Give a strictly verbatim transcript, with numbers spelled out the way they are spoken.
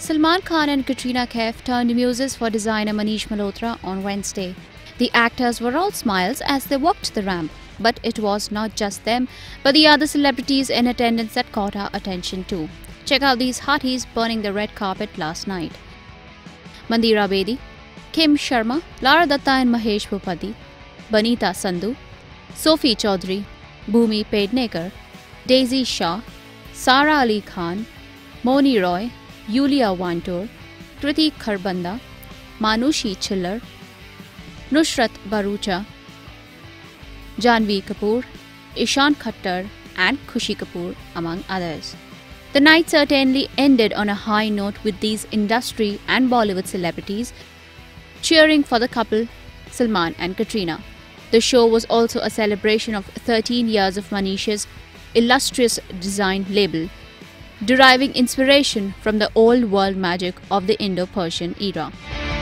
Salman Khan and Katrina Kaif turned muses for designer Manish Malhotra on Wednesday. The actors were all smiles as they walked the ramp, but it was not just them, but the other celebrities in attendance that caught our attention too. Check out these hotties burning the red carpet last night. Mandira Bedi, Kim Sharma, Lara Datta and Mahesh Bhupathi, Banita Sandhu, Sophie Chaudhary, Bhumi Pednekar, Daisy Shah, Sara Ali Khan, Moni Roy, Yulia Wantor, Kriti Kharbanda, Manushi Chillar, Nushrat Barucha, Janvi Kapoor, Ishan Khattar and Khushi Kapoor, among others. The night certainly ended on a high note with these industry and Bollywood celebrities cheering for the couple Salman and Katrina. The show was also a celebration of thirteen years of Manish's illustrious design label, deriving inspiration from the old world magic of the Indo-Persian era.